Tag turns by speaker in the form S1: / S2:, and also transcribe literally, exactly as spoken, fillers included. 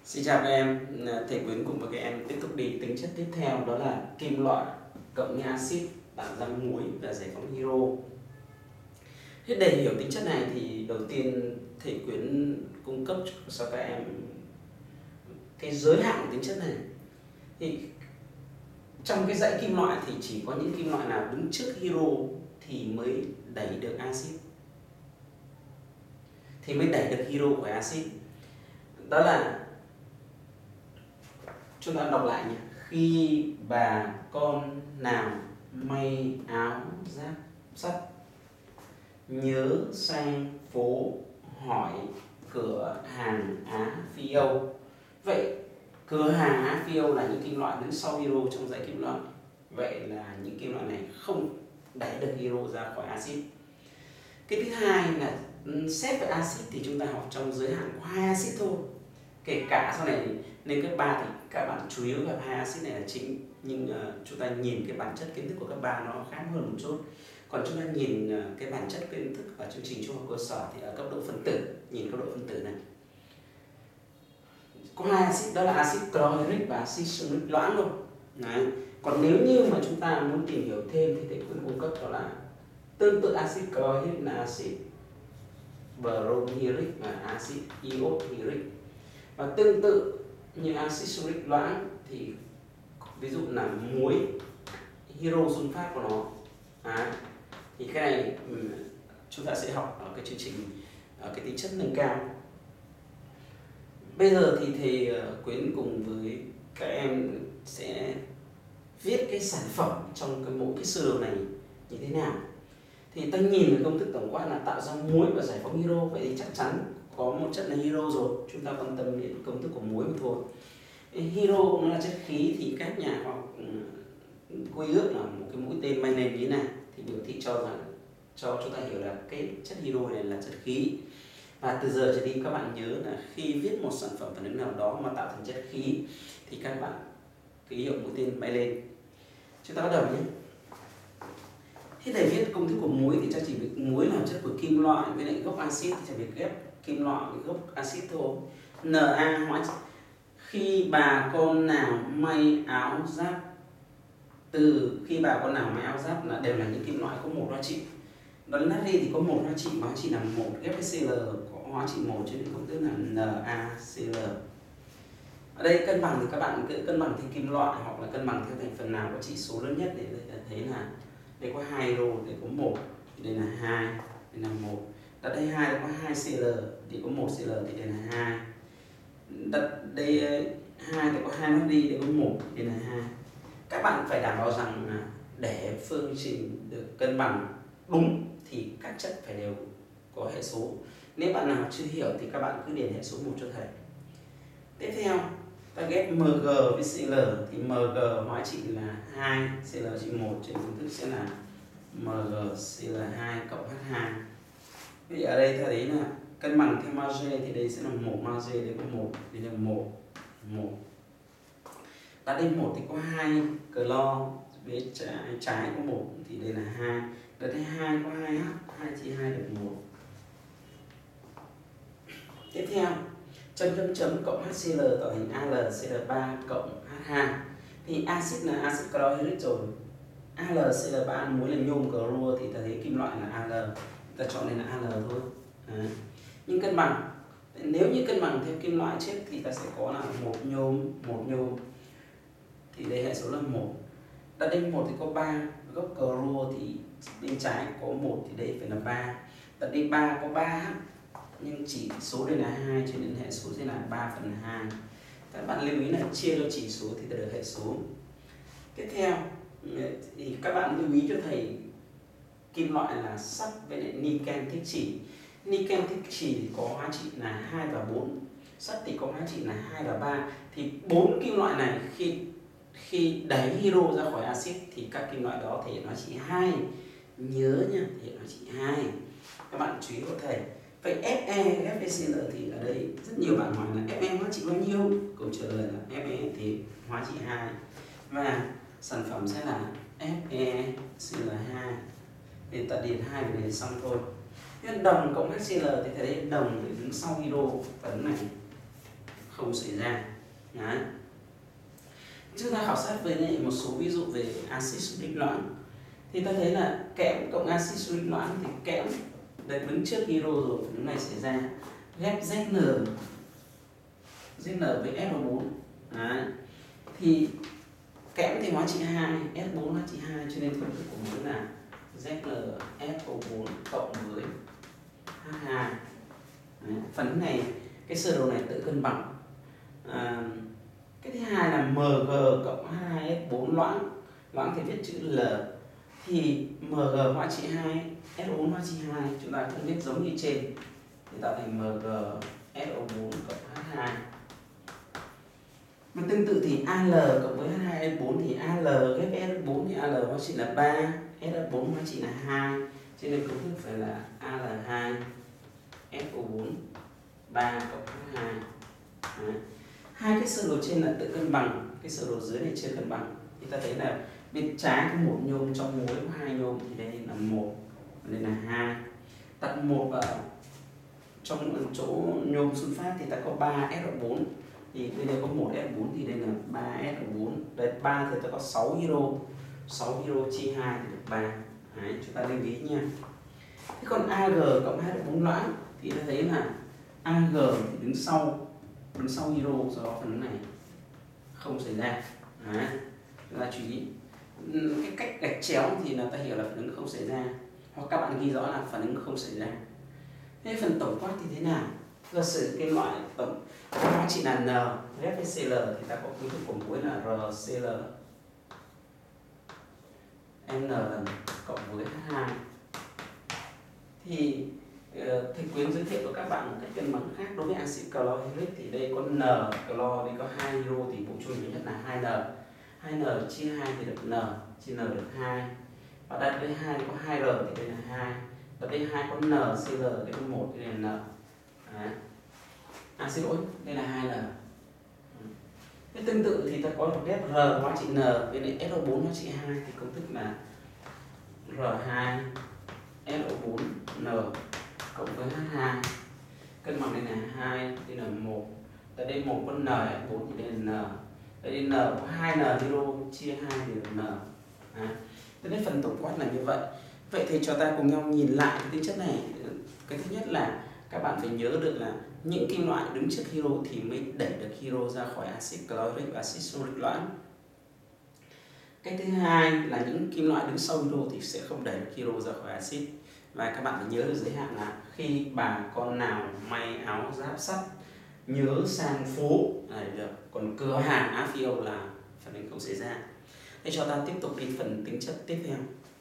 S1: Xin chào các em, thầy Quyến cùng với các em tiếp tục đi tính chất tiếp theo, đó là kim loại cộng với axit tạo ra muối và giải phóng hydro. Thế để hiểu tính chất này thì đầu tiên thầy Quyến cung cấp cho các em cái giới hạn của tính chất này. Thì trong cái dãy kim loại thì chỉ có những kim loại nào đứng trước hydro thì mới đẩy được axit, thì mới đẩy được hydro của axit. Đó là, chúng ta đọc lại nhé. Khi bà con nào may áo giáp sắt, nhớ sang phố hỏi cửa hàng Á Phi Âu. Vậy cửa hàng Á Phi Âu là những kim loại đứng sau hydro trong dãy kim loại. Vậy là những kim loại này không đẩy được hydro ra khỏi axit. Cái thứ hai là xét về axit thì chúng ta học trong giới hạn của hai axit thôi. Kể cả sau này nên cấp ba thì các bạn chủ yếu gặp hai axit này là chính, nhưng uh, chúng ta nhìn cái bản chất kiến thức của cấp ba nó khác hơn một chút. Còn chúng ta nhìn uh, cái bản chất kiến thức ở chương trình trung học cơ sở thì ở cấp độ phân tử, nhìn cấp độ phân tử này có hai axit, đó là axit chlorhydric và axit sulfuric loãng luôn. Đấy. Còn nếu như mà chúng ta muốn tìm hiểu thêm thì thầy cũng cung cấp đó là tương tự axit chlorhydric là axit bromhydric và axit iodhydric. Và tương tự như axit sulfuric loãng thì ví dụ là muối hydro sunfat của nó. À, thì cái này chúng ta sẽ học ở cái chương trình ở cái tính chất nâng cao. Bây giờ thì thầy Quyến cùng với các em sẽ viết cái sản phẩm trong cái mỗi cái sơ đồ này như thế nào. Thì ta nhìn được công thức tổng quát là tạo ra muối và giải phóng hydro, vậy thì chắc chắn có một chất là hydro rồi, chúng ta quan tâm đến công thức của muối mà thôi. Hydro cũng là chất khí thì các nhà khoa học quy ước là một cái mũi tên bay lên như thế này thì biểu thị cho rằng cho chúng ta hiểu là cái chất hydro này là chất khí. Và từ giờ trở đi các bạn nhớ là khi viết một sản phẩm phản ứng nào đó mà tạo thành chất khí thì các bạn ký hiệu mũi tên bay lên. Chúng ta bắt đầu nhé. Thế để viết công thức của muối thì ta chỉ việc muối là chất của kim loại với lại gốc axit thì chỉ việc ghép kim loại với gốc axit thôi. Na hóa khi bà con nào may áo giáp, từ khi bà con nào may áo giáp là đều là những kim loại có một hóa trị. Đó là natri thì có một hóa trị, hóa trị là một, ghép với Cl có hóa trị một cho nên công thức là NaCl. Ở đây cân bằng thì các bạn cứ cân bằng theo kim loại hoặc là cân bằng theo thành phần nào có chỉ số lớn nhất để thấy là đây có hai hydro, đây có một, đây là hai, đây là một. Đặt đây hai, đây có hai Cl, thì có một Cl thì đây là hai. Đặt đây hai, đây có hai natri, đây có một, đây là hai. Các bạn phải đảm bảo rằng để phương trình được cân bằng đúng thì các chất phải đều có hệ số. Nếu bạn nào chưa hiểu thì các bạn cứ điền hệ số một cho thầy. Tiếp theo ta ghép Mg với Cl thì Mg hóa trị là hai, Cl trị một, trên công thức sẽ là MgCl hai cộng H hai. Vì ở đây ta thấy là cân bằng theo magie thì đây sẽ là một magie, đây có một, đây là một, một. Đặt đây một thì có hai clo, với trái, trái có một thì đây là hai. Đặt đây hai có hai H, hai chia hai được một. Tiếp theo chấm chấm chấm cộng HCl tạo thành AlCl ba cộng H hai. Thì axit là axit chlorhydric rồi. AlCl ba muối là nhôm clorua thì ta thấy kim loại là Al, ta chọn đây là Al thôi. Đấy. Nhưng cân bằng, nếu như cân bằng theo kim loại trước thì ta sẽ có là một nhôm, một nhôm. Thì đây hệ số là một. Đặt đây một thì có ba, gốc clorua thì bên trái có một thì đây phải là ba. Đặt đây ba có ba H, nhưng chỉ số đây là hai cho nên hệ số sẽ là ba phần hai. Các bạn lưu ý là chia cho chỉ số thì ta được hệ số. Tiếp theo thì các bạn lưu ý cho thầy kim loại là sắt với lại niken thích chỉ. Niken thích chỉ thì có hóa trị là hai và bốn, sắt thì có hóa trị là hai và ba. Thì bốn kim loại này khi khi đẩy hydro ra khỏi axit thì các kim loại đó thể hiện hóa trị hai. Nhớ nhá, thể hiện hóa trị hai. Các bạn chú ý của thầy. Vậy Fe, FeCl thì ở đây rất nhiều bạn hỏi là Fe hóa trị bao nhiêu? Câu trả lời là Fe thì hóa trị hai. Và sản phẩm sẽ là FeCl hai. Thì ta điền hai về xong thôi. Thế đồng cộng HCl thì thấy đồng để đứng sau hydro, phần này không xảy ra. Đấy. Chúng ta khảo sát với một số ví dụ về axit uric loãng thì ta thấy là kẽm cộng axit uric loãng thì kẽm được đứng trước hydro rồi, phản ứng này xảy ra ghép Z N Z N với S O bốn. Đấy. Thì kẽm thì hóa trị hai, S bốn hóa trị hai, cho nên phân tử của mối là Z N S O bốn cộng với H hai. Đấy. Phần ứng này, cái sơ đồ này tự cân bằng. À, cái thứ hai là Mg cộng H hai S bốn loãng, loãng thì viết chữ L, thì Mg hóa trị hai, S O bốn hóa trị hai, chúng ta cũng viết giống như trên thì tạo thành Mg S O bốn cộng H hai. Mà tương tự thì Al cộng với H hai S bốn thì Al ghép S bốn thì Al hóa trị là ba, S bốn hóa trị là hai, cho nên công thức phải là Al hai S O bốn ba cộng H hai. Đấy. Hai cái sơ đồ trên là tự cân bằng, cái sơ đồ dưới này chưa cân bằng. Thì ta thấy là bên trái có một nhôm, trong mối có hai nhôm thì đây là một, đây là hai. Đặt một vào trong chỗ nhôm sunfat thì ta có ba S O bốn, thì bên đây có một S O bốn thì đây là ba S O bốn. Đây ba thì ta có sáu hydro, sáu hydro chia hai thì được ba. Đấy, chúng ta lưu ý nha. Thế còn Ag cộng H O bốn loãng thì ta thấy là Ag thì đứng sau đứng sau hydro, do đó phần này không xảy ra. Đấy, chúng ta chú ý cái cách gạch chéo thì là ta hiểu là phản ứng không xảy ra, hoặc các bạn ghi rõ là phản ứng không xảy ra. Thế phần tổng quát thì thế nào? Giả sử cái loại tổng hóa trị là N ghép với Cl thì ta có công thức của mối là RCl N lần cộng với H hai. Thì thầy Quyến giới thiệu cho các bạn một cách cân bằng khác đối với axit chlorhydric, thì đây có N clo, đây có hai hydro thì bộ chung nhất là hai N. hai N chia hai thì được N, chia N được hai. Và đặt đây hai có hai R thì đây là hai. Đặt đây hai có N Cl, đây có một thì đây là N. Đấy. À xin lỗi, đây là hai N. Thế tương tự thì ta có một ghép R hóa trị N với lại S O bốn hóa trị hai thì công thức là R hai S O bốn N cộng với H hai. Cân bằng đây là hai, đây là một. Tại đây một có N S bốn thì đây là N. Tại đây N có hai N hydro chia hai thì được N. À, thế nên phần tổng quát là như vậy. Vậy thì cho ta cùng nhau nhìn lại cái tính chất này. Cái thứ nhất là các bạn phải nhớ được là những kim loại đứng trước hydro thì mới đẩy được hydro ra khỏi axit chlorhydric và axit uric loãng. Cái thứ hai là những kim loại đứng sau hydro thì sẽ không đẩy được hydro ra khỏi axit. Và các bạn phải nhớ được giới hạn là khi bà con nào may áo giáp sắt nhớ sang phố là được, còn cửa hàng Afio là phản ứng không xảy ra. Thế cho ta tiếp tục đến phần tính chất tiếp theo.